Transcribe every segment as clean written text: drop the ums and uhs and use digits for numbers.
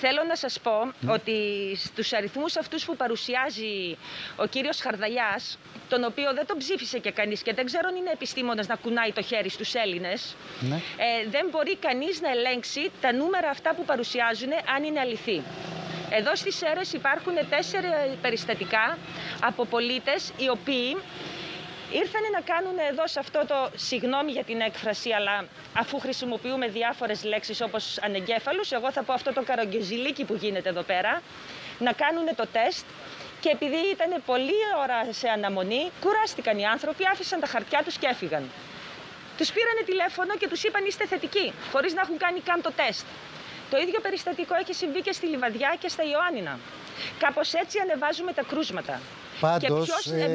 Θέλω να σας πω ότι στους αριθμούς αυτούς που παρουσιάζει ο κύριος Χαρδαλιάς, τον οποίο δεν τον ψήφισε και κανείς και δεν ξέρω αν είναι επιστήμονας να κουνάει το χέρι στους Έλληνες, δεν μπορεί κανείς να ελέγξει τα νούμερα αυτά που παρουσιάζουν αν είναι αληθή. Εδώ στις Σέρρες υπάρχουν 4 περιστατικά από πολίτες οι οποίοι ήρθανε να κάνουν εδώ σε αυτό το, συγγνώμη για την έκφραση, αλλά αφού χρησιμοποιούμε διάφορες λέξεις όπως ανεγκέφαλους, εγώ θα πω αυτό το καρογκεζιλίκι που γίνεται εδώ πέρα, να κάνουν το τεστ και επειδή ήταν πολλή ώρα σε αναμονή, κουράστηκαν οι άνθρωποι, άφησαν τα χαρτιά τους και έφυγαν. Τους πήρανε τηλέφωνο και τους είπαν είστε θετικοί, χωρίς να έχουν κάνει καν το τεστ. Το ίδιο περιστατικό έχει συμβεί και στη Λιβαδιά και στα Ιωάννινα. Κάπως έτσι ανεβάζουμε τα κρούσματα. Πάντως,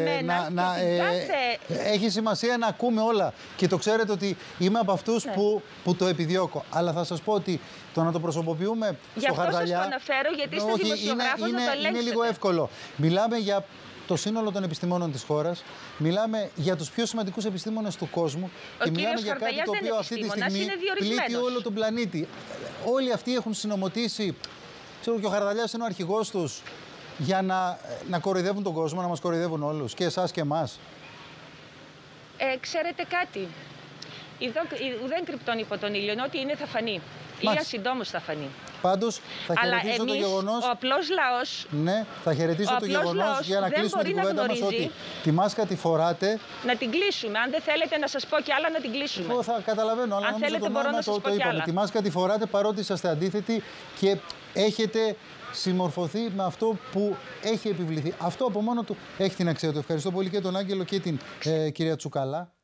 έχει σημασία να ακούμε όλα. Και το ξέρετε ότι είμαι από αυτούς που το επιδιώκω. Αλλά θα σας πω ότι το να το προσωποποιούμε στο Χαρδαλιά... Γι' αυτό σας το αναφέρω, γιατί είστε δημοσιογράφος να το ελέγξετε. Είναι λίγο εύκολο. Μιλάμε για το σύνολο των επιστημόνων της χώρας. Μιλάμε για τους πιο σημαντικούς επιστήμονες του κόσμου. Και μιλάμε για κάτι το οποίο αυτή τη στιγμή πλήττει όλο τον πλανήτη. Όλοι αυτοί έχουν συνομωτήσει. Ξέρω και ο Χαρδαλιάς είναι ο αρχηγός τους. Για να κοροϊδεύουν τον κόσμο, να μας κοροϊδεύουν όλους, και εσάς και εμάς. Ξέρετε κάτι, ουδέν κρυπτών υπό τον ήλιο, ό,τι είναι θα φανεί. Ή ασυντόμως θα φανεί. Πάντως, θα χαιρετήσω το γεγονός... ο απλός λαός... Ναι, θα χαιρετήσω το γεγονός για να κλείσουμε την κουβέντα μας ότι τη μάσκα τη φοράτε. Να την κλείσουμε. Αν δεν θέλετε να σας πω κι άλλα, να την κλείσουμε. Εγώ θα καταλαβαίνω, αλλά αν θέλετε μπορώ να σας πω κι άλλα. Τη μάσκα τη φοράτε παρότι είσαστε αντίθετοι και έχετε συμμορφωθεί με αυτό που έχει επιβληθεί. Αυτό από μόνο του έχει την αξία του. Ευχαριστώ πολύ και τον Άγγελο και την κυρία Τσουκαλά.